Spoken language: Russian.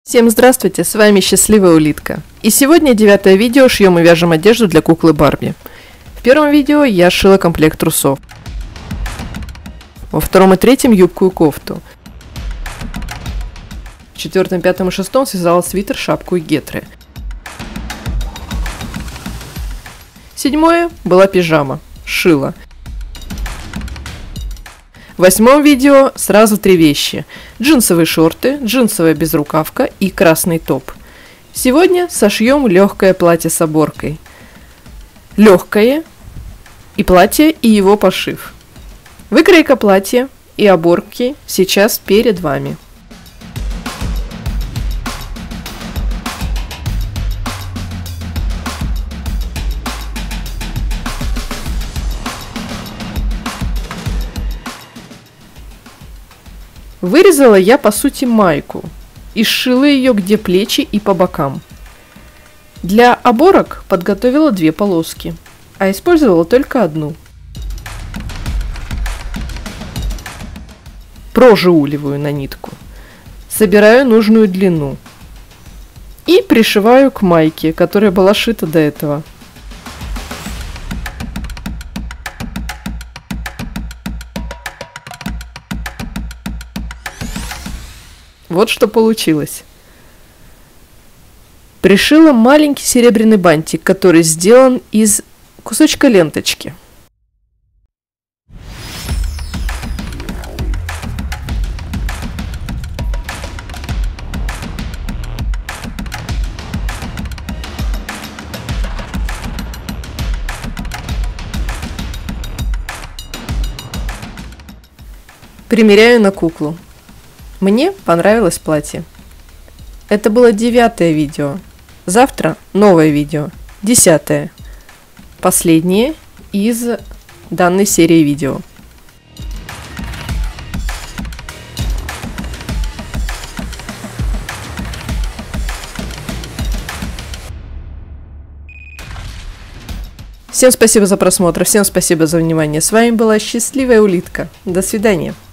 Всем здравствуйте, с вами Счастливая Улитка. И сегодня 9-е видео «Шьем и вяжем одежду для куклы Барби». В первом видео я шила комплект трусов. Во втором и третьем юбку и кофту. В четвертом, пятом и шестом связала свитер, шапку и гетры. Седьмое была пижама, шила. В 8-м видео сразу 3 вещи. Джинсовые шорты, джинсовая безрукавка и красный топ. Сегодня сошьем легкое платье с оборкой. Легкое и платье, и его пошив. Выкройка платья и оборки сейчас перед вами. Вырезала я по сути майку и сшила ее где плечи и по бокам. Для оборок подготовила 2 полоски, а использовала только одну. Прожиуливаю на нитку, собираю нужную длину и пришиваю к майке, которая была шита до этого. Вот что получилось. Пришила маленький серебряный бантик, который сделан из кусочка ленточки. Примеряю на куклу. Мне понравилось платье. Это было 9-е видео. Завтра новое видео. 10-е. Последнее из данной серии видео. Всем спасибо за просмотр, всем спасибо за внимание. С вами была Счастливая Улитка. До свидания.